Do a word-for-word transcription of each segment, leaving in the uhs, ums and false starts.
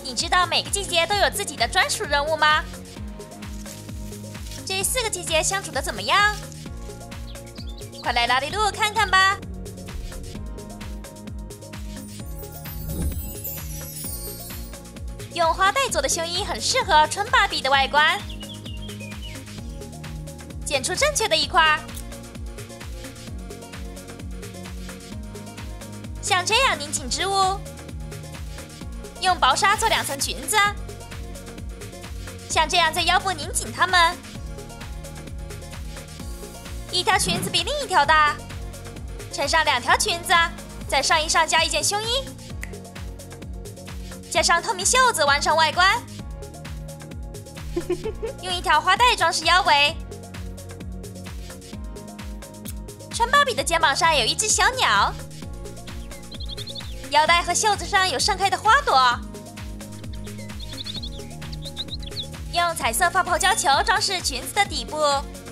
你知道每个季节都有自己的专属任务吗？这四个季节相处的怎么样？快来拉力路看看吧！用花带做的胸衣很适合春芭比的外观。剪出正确的一块，像这样拧紧织物。用薄纱做两层裙子，像这样在腰部拧紧它们。一条裙子比另一条大，衬上两条裙子，在上衣上加一件胸衣，加上透明袖子完成外观。用一条花带装饰腰围。春芭比的肩膀上有一只小鸟。腰带和袖子上有盛开的花朵，用彩色发泡胶球装饰裙子的底部，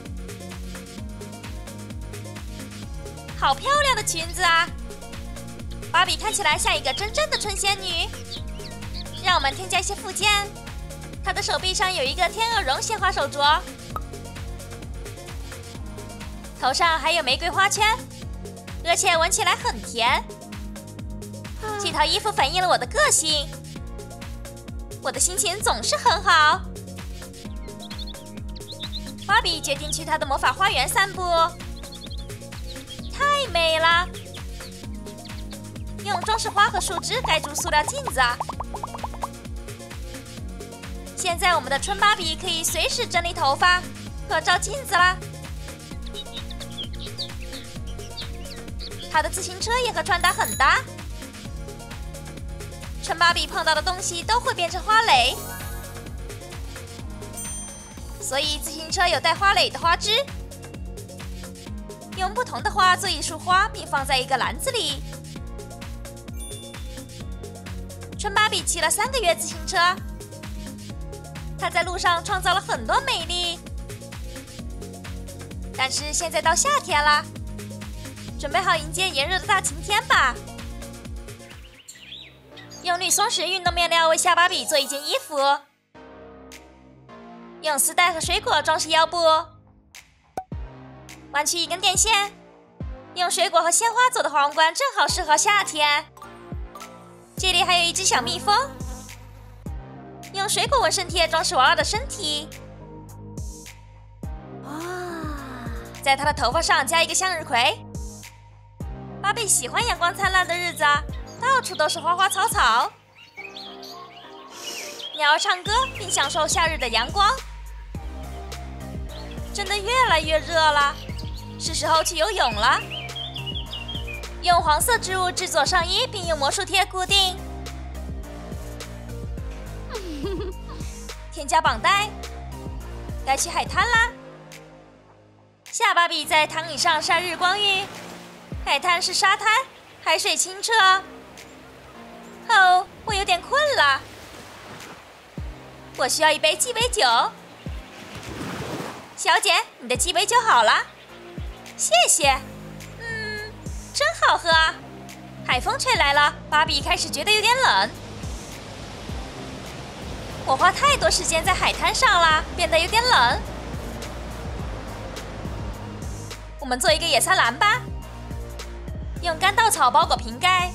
好漂亮的裙子啊！芭比看起来像一个真正的春仙女。让我们添加一些附件，她的手臂上有一个天鹅绒鲜花手镯，头上还有玫瑰花圈，而且闻起来很甜。这套衣服反映了我的个性，我的心情总是很好。芭比决定去她的魔法花园散步，太美了！用装饰花和树枝盖住塑料镜子。现在我们的春芭比可以随时整理头发和照镜子啦。她的自行车也和穿搭很搭。春芭比碰到的东西都会变成花蕾，所以自行车有带花蕾的花枝。用不同的花做一束花，并放在一个篮子里。春芭比骑了三个月自行车，她在路上创造了很多美丽。但是现在到夏天了，准备好迎接炎热的大晴天吧。用绿松石运动面料为夏芭比做一件衣服，用丝带和水果装饰腰部，弯曲一根电线，用水果和鲜花做的皇冠正好适合夏天。这里还有一只小蜜蜂，用水果纹身贴装饰娃娃的身体，在她的头发上加一个向日葵。芭比喜欢阳光灿烂的日子，到处都是花花草草。鸟儿唱歌并享受夏日的阳光。真的越来越热了，是时候去游泳了。用黄色织物制作上衣，并用魔术贴固定。添加绑带。该去海滩啦。夏芭比在躺椅上晒日光浴，海滩是沙滩，海水清澈。哦，我有点困了，我需要一杯鸡尾酒。小姐，你的鸡尾酒好了，谢谢。嗯，真好喝啊！海风吹来了，芭比开始觉得有点冷。我花太多时间在海滩上了，变得有点冷。我们做一个野餐篮吧，用干稻草包裹瓶盖。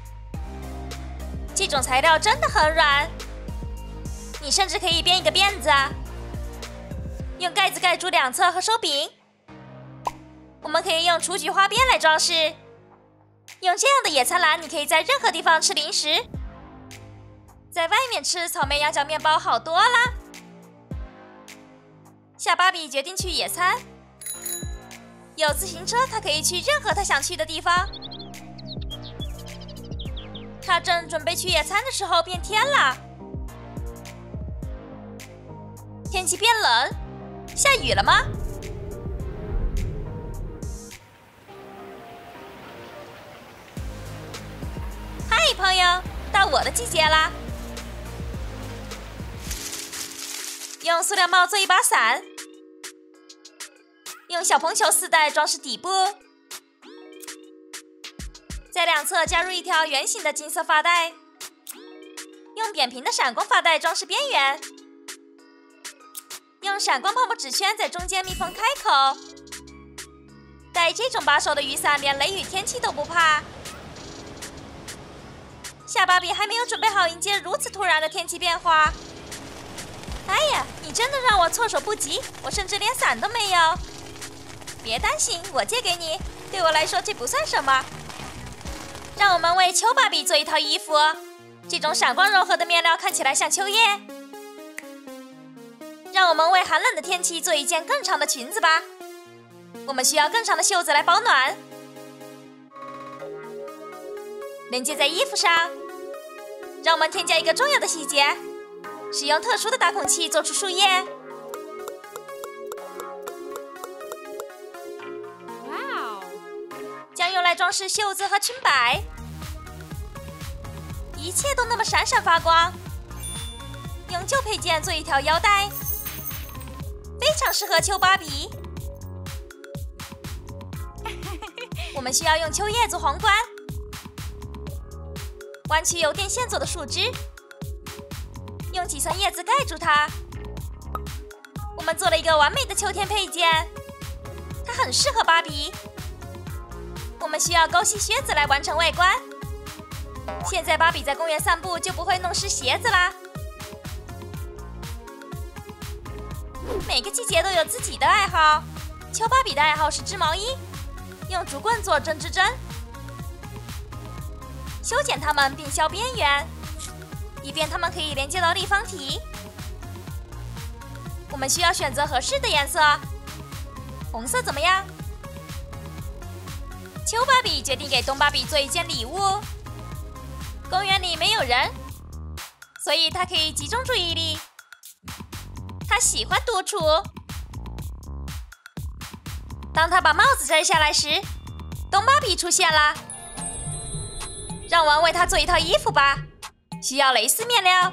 这种材料真的很软，你甚至可以编一个辫子，用盖子盖住两侧和手柄。我们可以用雏菊花边来装饰。用这样的野餐篮，你可以在任何地方吃零食。在外面吃草莓羊角面包好多啦。夏芭比决定去野餐，有自行车，她可以去任何她想去的地方。她正准备去野餐的时候，变天了，天气变冷，下雨了吗？嗨，朋友，到我的季节啦！用塑料帽做一把伞，用小蓬球丝带装饰底部，在两侧加入一条圆形的金色发带，用扁平的闪光发带装饰边缘，用闪光泡沫纸圈在中间密封开口。带这种把手的雨伞，连雷雨天气都不怕。小芭比还没有准备好迎接如此突然的天气变化。哎呀，你真的让我措手不及，我甚至连伞都没有。别担心，我借给你，对我来说这不算什么。让我们为秋芭比做一套衣服，这种闪光柔和的面料看起来像秋叶。让我们为寒冷的天气做一件更长的裙子吧。我们需要更长的袖子来保暖。连接在衣服上。让我们添加一个重要的细节，使用特殊的打孔器做出树叶。哇哦！将用来装饰袖子和裙摆，一切都那么闪闪发光。用旧配件做一条腰带，非常适合秋芭比。我们需要用秋叶做皇冠，弯曲由电线做的树枝，用几层叶子盖住它。我们做了一个完美的秋天配件，它很适合芭比。我们需要高膝靴子来完成外观。现在芭比在公园散步就不会弄湿鞋子啦。每个季节都有自己的爱好，秋芭比的爱好是织毛衣，用竹棍做针织针，修剪它们并削边缘，以便它们可以连接到立方体。我们需要选择合适的颜色，红色怎么样？秋芭比决定给冬芭比做一件礼物。公园里没有人，所以她可以集中注意力。她喜欢独处。当她把帽子摘下来时，冬芭比出现了。让我们为她做一套衣服吧，需要蕾丝面料。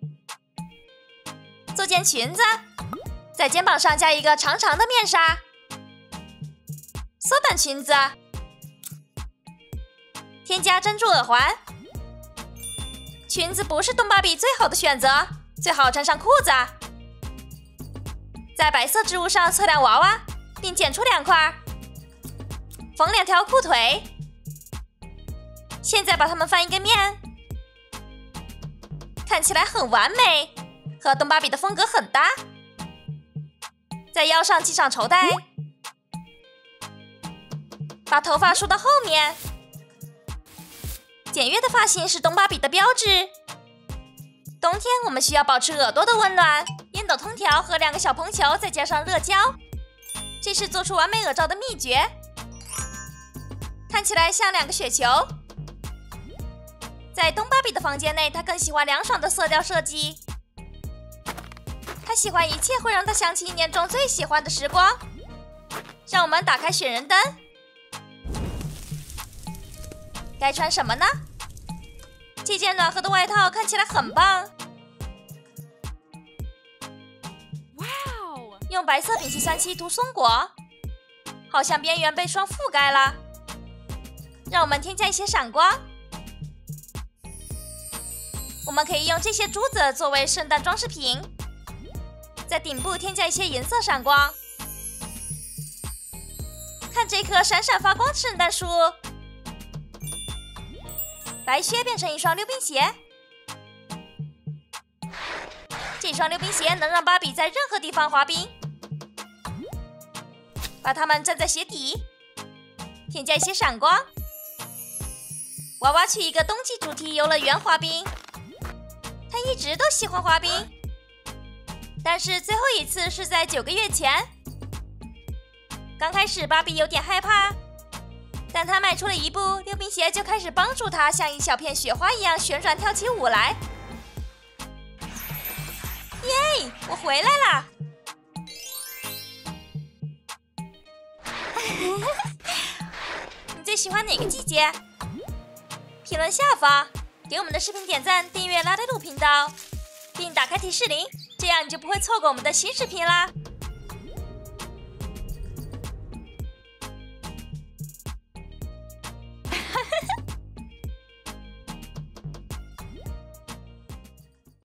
做件裙子，在肩膀上加一个长长的面纱。缩短裙子，添加珍珠耳环。裙子不是冬芭比最好的选择，最好穿上裤子。在白色织物上测量娃娃，并剪出两块，缝两条裤腿。现在把它们翻一个面，看起来很完美，和冬芭比的风格很搭。在腰上系上绸带，把头发梳到后面。简约的发型是冬芭比的标志。冬天我们需要保持耳朵的温暖，烟斗通条和两个小蓬球，再加上热胶，这是做出完美耳罩的秘诀。看起来像两个雪球。在冬芭比的房间内，她更喜欢凉爽的色调设计。她喜欢一切会让她想起一年中最喜欢的时光。让我们打开选人灯。该穿什么呢？这件暖和的外套看起来很棒。哇哦！用白色丙烯酸漆涂松果，好像边缘被霜覆盖了。让我们添加一些闪光。我们可以用这些珠子作为圣诞装饰品，在顶部添加一些银色闪光。看这棵闪闪发光的圣诞树。白靴变成一双溜冰鞋，这双溜冰鞋能让芭比在任何地方滑冰。把它们站在鞋底，添加一些闪光。娃娃去一个冬季主题游乐园滑冰，他一直都喜欢滑冰，但是最后一次是在九个月前。刚开始芭比有点害怕。但他迈出了一步，溜冰鞋就开始帮助他像一小片雪花一样旋转跳起舞来。耶！我回来啦！你最喜欢哪个季节？评论下方给我们的视频点赞、订阅拉带路频道，并打开提示铃，这样你就不会错过我们的新视频啦。